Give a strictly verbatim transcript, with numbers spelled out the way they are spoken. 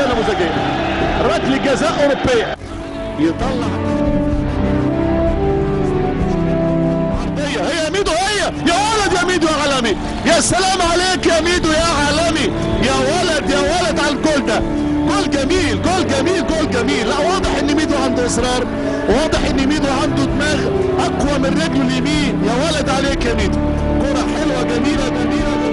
منطقه نموذجيه، ركله جزاء اوروبيه، يطلع عرضيه، هي ميدو، هي يا ولد يا ميدو يا عالمي، يا سلام عليك يا ميدو يا عالمي، يا ولد يا ولد على الجول ده، جول جميل جول جميل جول جميل. لا واضح ان ميدو عنده اصرار، واضح ان ميدو عنده دماغ اقوى من رجله اليمين، يا ولد عليك يا ميدو، كرة حلوه جميله جميله.